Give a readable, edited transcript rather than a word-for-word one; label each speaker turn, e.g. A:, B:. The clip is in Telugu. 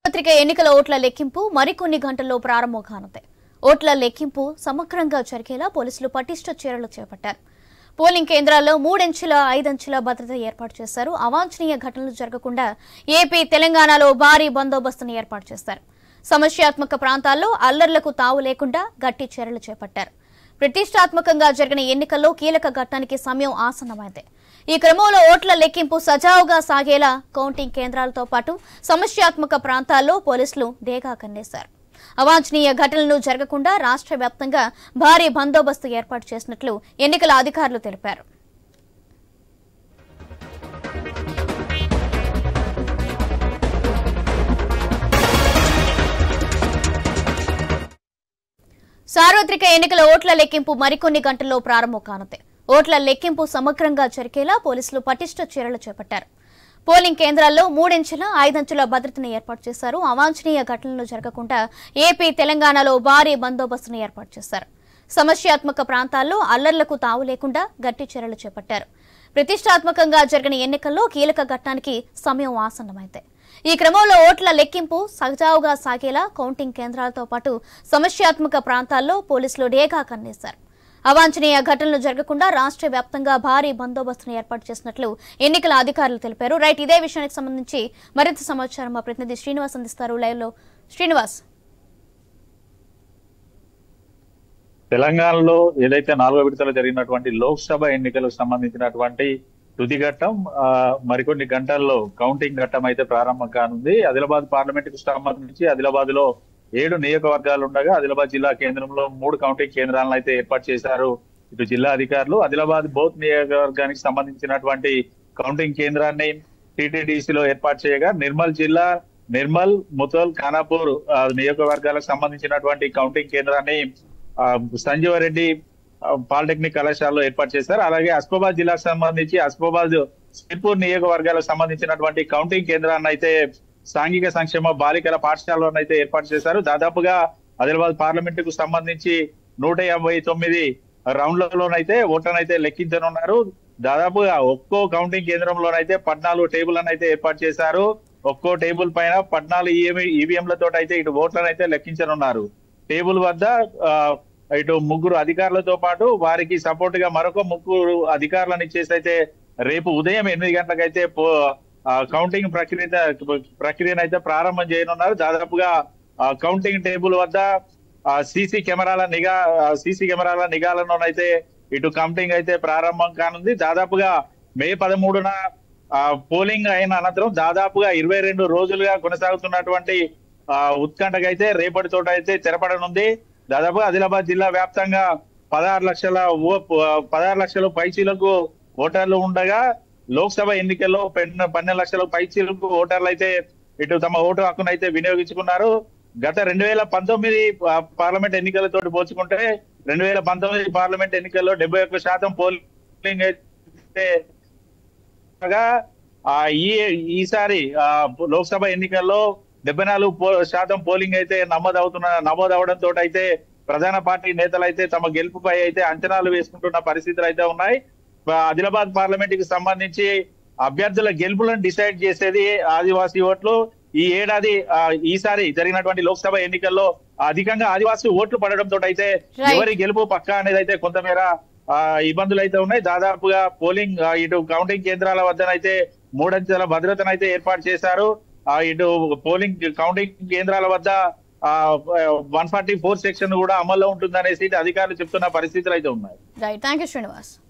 A: పత్రిక ఎన్నికల ఓట్ల లెక్కింపు మరికొన్ని గంటల్లో ప్రారంభం కానుంది. ఓట్ల లెక్కింపు సమగ్రంగా జరిగేలా పోలీసులు పటిష్ట చర్యలు చేపట్టారు. పోలింగ్ కేంద్రాల్లో 3 అంచెల భద్రత ఏర్పాటు చేశారు. అవాంఛనీయ ఘటనలు జరగకుండా ఏపీ, తెలంగాణలో భారీ బందోబస్తును ఏర్పాటు చేశారు. సమస్యాత్మక ప్రాంతాల్లో అల్లర్లకు తావు లేకుండా గట్టి చర్యలు చేపట్టారు. ప్రతిష్టాత్మకంగా జరిగిన ఎన్నికల్లో కీలక ఘట్టానికి సమయం ఆసన్నమైంది. ఈ క్రమంలో ఓట్ల లెక్కింపు సజావుగా సాగేలా కౌంటింగ్ కేంద్రాలతో పాటు సమస్యాత్మక ప్రాంతాల్లో పోలీసులు డేగా కన్నేశారు. అవాంఛనీయ ఘటనలు జరగకుండా రాష్ట్ర వ్యాప్తంగా భారీ బందోబస్తు ఏర్పాటు చేసినట్లు ఎన్నికల అధికారులు తెలిపారు. సార్వత్రిక ఎన్నికల ఓట్ల లెక్కింపు మరికొన్ని గంటల్లో ప్రారంభం కానుంది. ఓట్ల లెక్కింపు సమగ్రంగా జరిగేలా పోలీసులు పటిష్ట చర్యలు చేపట్టారు. పోలింగ్ కేంద్రాల్లో 3 అంచెల భద్రతను ఏర్పాటు చేశారు. అవాంఛనీయ ఘటనలు జరగకుండా ఏపీ, తెలంగాణలో భారీ బందోబస్తును ఏర్పాటు చేశారు. సమస్యాత్మక ప్రాంతాల్లో అల్లర్లకు తావు లేకుండా గట్టి చర్యలు చేపట్టారు. ప్రతిష్టాత్మకంగా జరిగిన ఎన్నికల్లో కీలక ఘట్టానికి సమయం ఆసన్నమైంది. ఈ క్రమంలో ఓట్ల లెక్కింపు సజావుగా సాగేలా కౌంటింగ్ కేంద్రాలతో పాటు సమస్యాత్మక ప్రాంతాల్లో పోలీసులు డేగా కన్నేశారు. అవాంఛనీయ ఘటనలు జరగకుండా రాష్ట్ర వ్యాప్తంగా భారీ బందోబస్తును ఏర్పాటు చేసినట్లు ఎన్నికల అధికారులు తెలిపారు. రైట్, ఇదే విషయానికి సంబంధించి మరింత సమాచారం మా ప్రతినిధి శ్రీనివాస్ అందిస్తారు లైవ్ లో. శ్రీనివాస్,
B: తెలంగాణలో ఏదైతే 4వ విడతలో జరిగినటువంటి లోక్సభ ఎన్నికలకు సంబంధించినటువంటి తుది ఘట్టం మరికొన్ని గంటల్లో కౌంటింగ్ ఘట్టం అయితే ప్రారంభం కానుంది. ఆదిలాబాద్ పార్లమెంట్ కు సంబంధించి ఆదిలాబాద్ లో 7 నియోజకవర్గాలు ఉండగా ఆదిలాబాద్ జిల్లా కేంద్రంలో 3 కౌంటింగ్ కేంద్రాలను అయితే ఏర్పాటు చేశారు ఇటు జిల్లా అధికారులు. ఆదిలాబాద్ బౌత్ నియోజకవర్గానికి సంబంధించినటువంటి కౌంటింగ్ కేంద్రాన్ని టీటీడీసీలో ఏర్పాటు చేయగా నిర్మల్, ముతోల్, ఖానాపూర్ నియోజకవర్గాలకు సంబంధించినటువంటి కౌంటింగ్ కేంద్రాన్ని సంజీవరెడ్డి పాలిటెక్నిక్ కళాశాలలో ఏర్పాటు చేశారు. అలాగే ఆసిఫాబాద్ జిల్లాకు సంబంధించి ఆసిఫాబాద్ సిర్పూర్ నియోజకవర్గాలకు సంబంధించినటువంటి కౌంటింగ్ కేంద్రాన్ని అయితే సాంఘిక సంక్షేమ బాలికల పాఠశాలను అయితే ఏర్పాటు చేశారు. దాదాపుగా ఆదిలాబాద్ పార్లమెంట్ కు సంబంధించి 159 రౌండ్లలోనైతే ఓట్లను అయితే లెక్కించనున్నారు. దాదాపుగా ఒక్కో కౌంటింగ్ కేంద్రంలోనైతే 14 టేబుల్లను అయితే ఏర్పాటు చేశారు. ఒక్కో టేబుల్ పైన 14 ఈవీఎంలతో అయితే ఇటు ఓట్లను అయితే లెక్కించనున్నారు. టేబుల్ వద్ద ఇటు 3 అధికారులతో పాటు వారికి సపోర్ట్ గా మరొక 3 అధికారులను ఇచ్చేసి అయితే రేపు ఉదయం 8 గంటలకైతే కౌంటింగ్ ప్రక్రియను అయితే ప్రారంభం చేయనున్నారు. దాదాపుగా కౌంటింగ్ టేబుల్ వద్ద సీసీ కెమెరాల నిఘాలలోనైతే ఇటు కౌంటింగ్ అయితే ప్రారంభం కానుంది. దాదాపుగా మే 13న పోలింగ్ అయిన అనంతరం దాదాపుగా 22 రోజులుగా కొనసాగుతున్నటువంటి ఉత్కంఠకైతే రేపటి తోట అయితే తెరపడనుంది. దాదాపుగా ఆదిలాబాద్ జిల్లా వ్యాప్తంగా 16 లక్షల పైచీలకు ఓటర్లు ఉండగా లోక్సభ ఎన్నికల్లో 12 లక్షల పైచీలకు ఓటర్లు అయితే ఇటు తమ ఓటు హక్కును అయితే వినియోగించుకున్నారు. గత 2019 పార్లమెంట్ ఎన్నికలతో పోల్చుకుంటే 2019 పార్లమెంట్ ఎన్నికల్లో 71% పోలింగ్ అయితే ఈసారి లోక్సభ ఎన్నికల్లో 74% పోలింగ్ అయితే నమోదవడంతో అయితే ప్రధాన పార్టీ నేతలు అయితే తమ గెలుపుపై అయితే అంచనాలు వేసుకుంటున్న పరిస్థితులు అయితే ఉన్నాయి. ఆదిలాబాద్ పార్లమెంట్ కి సంబంధించి అభ్యర్థుల గెలుపులను డిసైడ్ చేసేది ఆదివాసీ ఓట్లు. ఈ ఏడాది ఈసారి జరిగినటువంటి లోక్సభ ఎన్నికల్లో అధికంగా ఆదివాసీ ఓట్లు పడడంతో అయితే ఎవరి గెలుపు పక్కా అనేది అయితే కొంతమేర ఇబ్బందులు అయితే ఉన్నాయి. దాదాపుగా పోలింగ్ ఇటు కౌంటింగ్ కేంద్రాల వద్దనైతే 3 అంచెల భద్రతను అయితే ఏర్పాటు చేశారు. ఇటు పోలింగ్ కౌంటింగ్ కేంద్రాల వద్ద 144 సెక్షన్ కూడా అమల్లో ఉంటుందనేసి అధికారులు చెప్తున్న పరిస్థితులు అయితే ఉన్నాయి.
A: Right, thank you Srinivas.